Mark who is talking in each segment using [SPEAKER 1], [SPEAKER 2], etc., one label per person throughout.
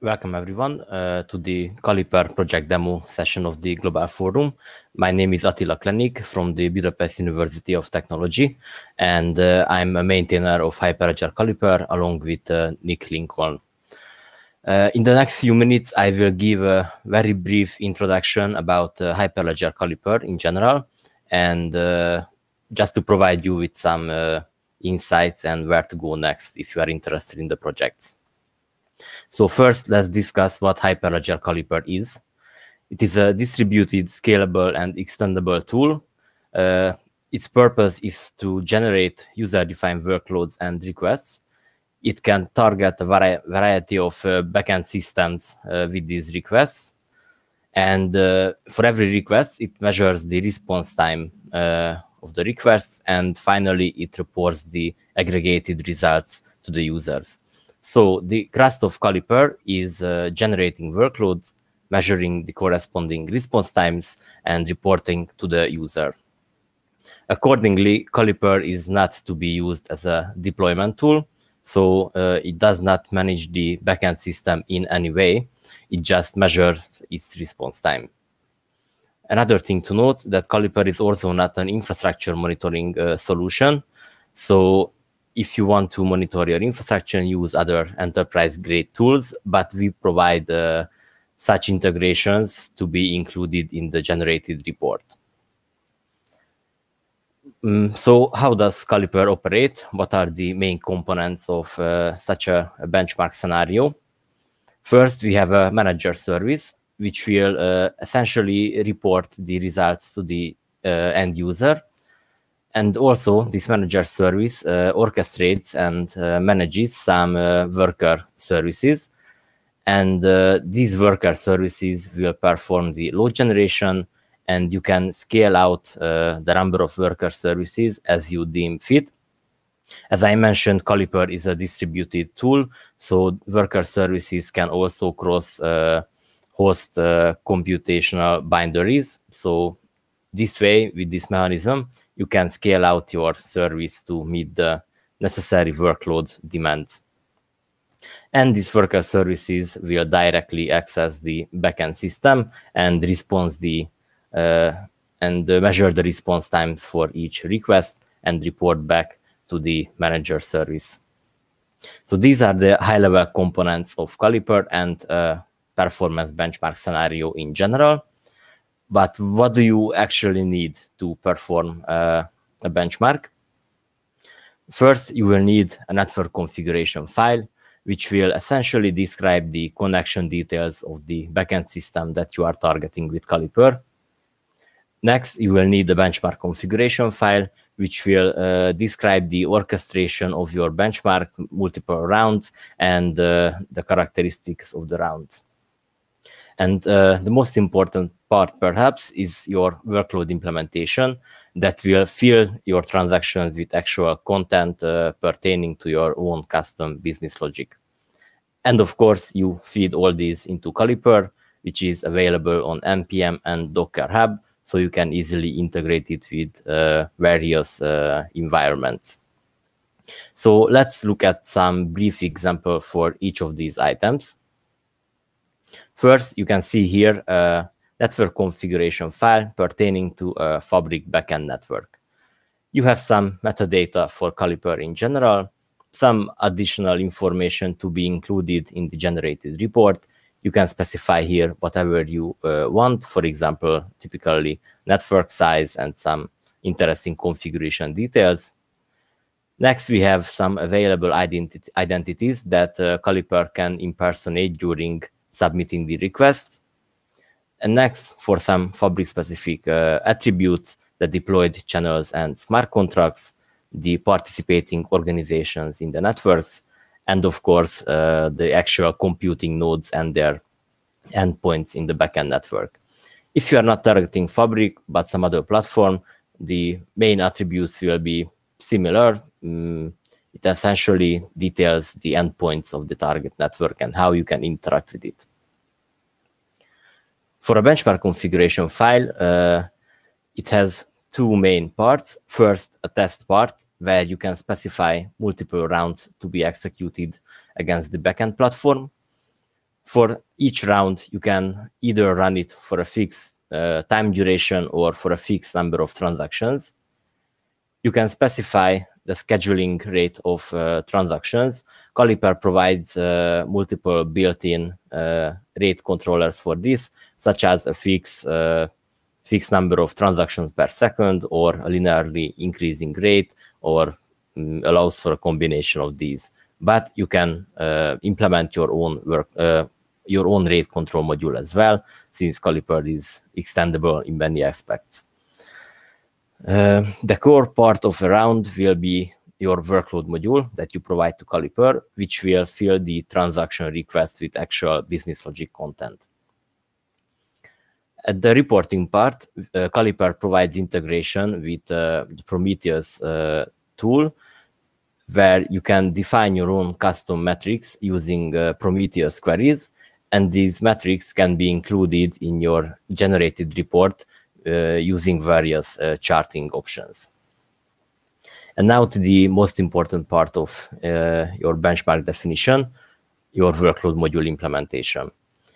[SPEAKER 1] Welcome everyone to the Caliper project demo session of the Global Forum. My name is Attila Klenik from the Budapest University of Technology, and I'm a maintainer of Hyperledger Caliper along with Nick Lincoln. In the next few minutes, I will give a very brief introduction about Hyperledger Caliper in general, and just to provide you with some insights and where to go next if you are interested in the project. So first, let's discuss what Hyperledger Caliper is. It is a distributed, scalable, and extendable tool. Its purpose is to generate user-defined workloads and requests. It can target a variety of backend systems with these requests. And for every request, it measures the response time of the requests. And finally, it reports the aggregated results to the users. So the crust of Caliper is generating workloads, measuring the corresponding response times, and reporting to the user. Accordingly, Caliper is not to be used as a deployment tool, so it does not manage the backend system in any way. It just measures its response time. Another thing to note that Caliper is also not an infrastructure monitoring solution. So if you want to monitor your infrastructure, use other enterprise-grade tools, but we provide such integrations to be included in the generated report. So how does Caliper operate? What are the main components of such a benchmark scenario? First, we have a manager service, which will essentially report the results to the end user. And also, this manager service orchestrates and manages some worker services. And these worker services will perform the load generation, and you can scale out the number of worker services as you deem fit. As I mentioned, Caliper is a distributed tool, so worker services can also cross host computational boundaries. So this way, with this mechanism, you can scale out your service to meet the necessary workload demands. And these worker services will directly access the backend system and measure the response times for each request and report back to the manager service. So these are the high-level components of Caliper and performance benchmark scenario in general. But what do you actually need to perform a benchmark? First, you will need a network configuration file, which will essentially describe the connection details of the backend system that you are targeting with Caliper. Next, you will need the benchmark configuration file, which will describe the orchestration of your benchmark, multiple rounds, and the characteristics of the rounds. And the most important part, perhaps, is your workload implementation that will fill your transactions with actual content pertaining to your own custom business logic. And of course, you feed all these into Caliper, which is available on NPM and Docker Hub, so you can easily integrate it with various environments. So let's look at some brief examples for each of these items. First, you can see here a network configuration file pertaining to a Fabric backend network. You have some metadata for Caliper in general, some additional information to be included in the generated report. You can specify here whatever you want, for example, typically network size and some interesting configuration details. Next, we have some available identities that Caliper can impersonate during submitting the request. And next, for some Fabric-specific attributes, the deployed channels and smart contracts, the participating organizations in the networks, and of course, the actual computing nodes and their endpoints in the backend network. If you are not targeting Fabric, but some other platform, the main attributes will be similar. It essentially details the endpoints of the target network and how you can interact with it. For a benchmark configuration file, it has two main parts. First, a test part, where you can specify multiple rounds to be executed against the backend platform. For each round, you can either run it for a fixed time duration or for a fixed number of transactions. You can specify the scheduling rate of transactions. Caliper provides multiple built-in rate controllers for this, such as a fixed number of transactions per second, or a linearly increasing rate, or allows for a combination of these. But you can implement your own rate control module as well, since Caliper is extendable in many aspects. The core part of a round will be your workload module that you provide to Caliper, which will fill the transaction requests with actual business logic content. At the reporting part, Caliper provides integration with the Prometheus tool, where you can define your own custom metrics using Prometheus queries, and these metrics can be included in your generated report using various charting options. And now to the most important part of your benchmark definition, your workload module implementation.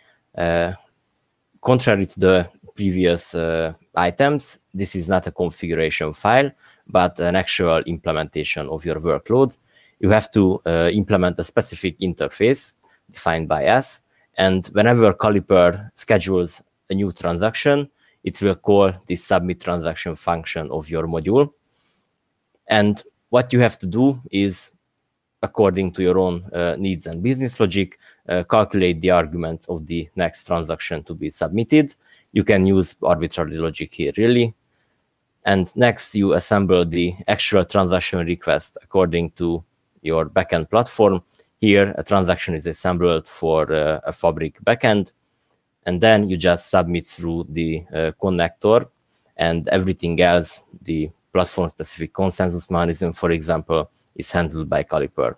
[SPEAKER 1] Contrary to the previous items, this is not a configuration file, but an actual implementation of your workload. You have to implement a specific interface defined by us, and whenever Caliper schedules a new transaction, it will call the submit transaction function of your module. And what you have to do is, according to your own needs and business logic, calculate the arguments of the next transaction to be submitted. You can use arbitrary logic here, really. And next, you assemble the actual transaction request according to your backend platform. Here, a transaction is assembled for a Fabric backend, and then you just submit through the connector, and everything else, the platform-specific consensus mechanism, for example, is handled by Caliper.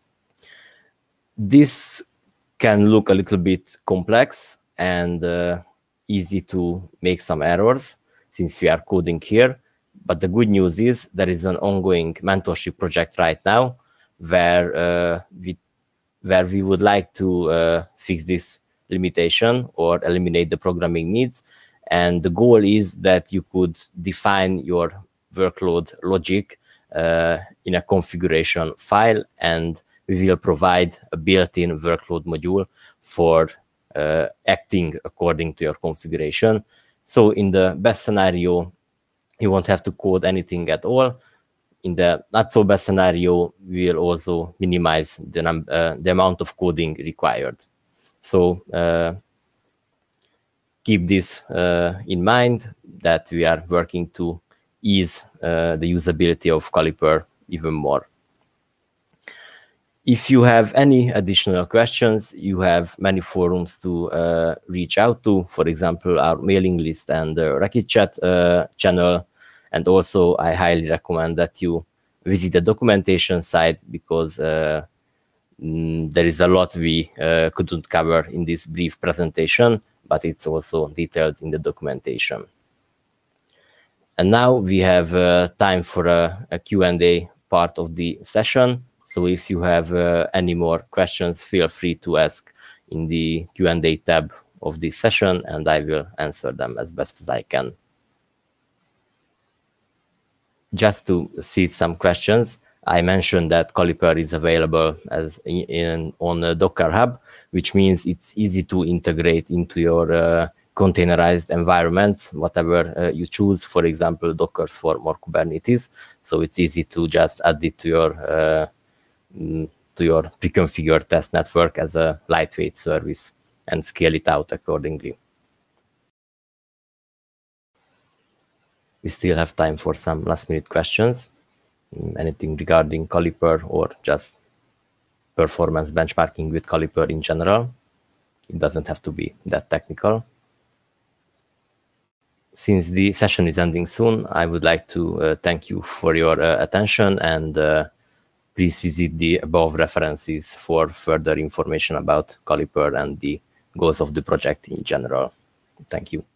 [SPEAKER 1] This can look a little bit complex and easy to make some errors since we are coding here. But the good news is there is an ongoing mentorship project right now where we would like to fix this limitation or eliminate the programming needs. And the goal is that you could define your workload logic in a configuration file, and we will provide a built-in workload module for acting according to your configuration. So in the best scenario, you won't have to code anything at all. In the not so best scenario, we will also minimize the amount of coding required. So keep this in mind, that we are working to ease the usability of Caliper even more. If you have any additional questions, you have many forums to reach out to, for example, our mailing list and the Racket Chat channel. And also, I highly recommend that you visit the documentation site, because there is a lot we couldn't cover in this brief presentation, but it's also detailed in the documentation. And now we have time for a Q&A part of the session. So if you have any more questions, feel free to ask in the Q&A tab of this session, and I will answer them as best as I can. Just to see some questions, I mentioned that Caliper is available as on Docker Hub, which means it's easy to integrate into your containerized environments, whatever you choose. For example, Docker for more Kubernetes. So it's easy to just add it to your pre-configured test network as a lightweight service and scale it out accordingly. We still have time for some last-minute questions. Anything regarding Caliper or just performance benchmarking with Caliper in general. It doesn't have to be that technical. Since the session is ending soon, I would like to thank you for your attention, and please visit the above references for further information about Caliper and the goals of the project in general. Thank you.